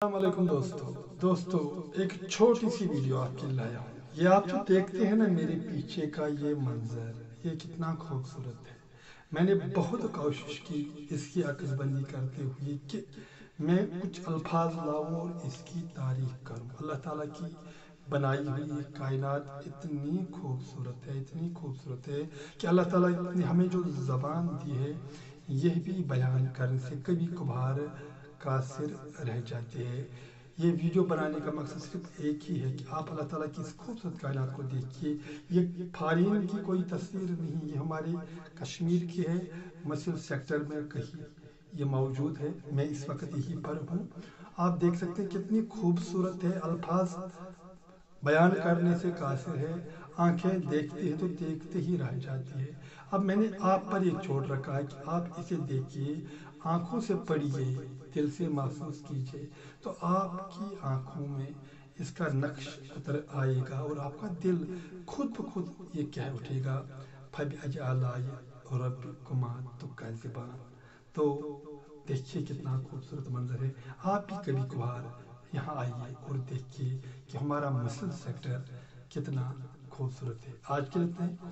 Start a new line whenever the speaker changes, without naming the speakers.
السلام علیکم دوستو ایک چھوٹی سی ویڈیو آپ کے لایا ہوں۔ یہ آپ جو دیکھتے ہیں نا میرے پیچھے کا یہ منظر، یہ کتنا خوبصورت ہے۔ میں نے بہت کوشش کی اس کی عکس بندی کرتے ہوئے کہ میں کچھ الفاظ لاؤں اور اس کی تعریف کروں۔ اللہ تعالیٰ کی بنائی ہوئی یہ کائنات اتنی خوبصورت ہے کہ اللہ تعالیٰ نے ہمیں جو زبان دی ہے یہ بھی بیان کرنے سے کبھی کبھار قاصر رہ جاتے ہیں۔ یہ ویڈیو بنانے کا مقصد صرف ایک ہی ہے کہ آپ اللہ تعالیٰ کی اس خوبصورت کائنات کو دیکھیے۔ یہ فارین کی کوئی تصویر نہیں، یہ ہمارے کشمیر کی ہے، مسل سیکٹر میں کہیں یہ موجود ہے۔ میں اس وقت یہیں پر ہوں۔ آپ دیکھ سکتے ہیں کتنی خوبصورت ہے، الفاظ بیان کرنے سے قاصر ہے، آنکھیں دیکھتی ہے تو دیکھتے ہی رہ جاتی ہے۔ اب میں نے آپ پر ایک چھوڑ رکھا ہے کہ آپ اسے دیکھیے، آنکھوں سے پڑھیے، دل سے محسوس کیجیے، تو آپ کی آنکھوں میں اس کا نقش اتر آئے گا اور آپ کا دل خود بخود یہ کہہ اٹھے گا فَبِأَيِّ آلَاءِ رَبِّكُمَا تُكَذِّبَانِ۔ تو دیکھیے کتنا خوبصورت منظر ہے۔ آپ بھی کبھی کبھار یہاں آئیے اور دیکھیے کہ ہمارا مسل سیکٹر کتنا خوبصورت ہے۔ آج کے لیے اتنا ہی۔